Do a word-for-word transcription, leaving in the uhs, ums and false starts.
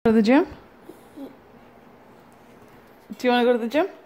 Go to the gym? Do you want to go to the gym?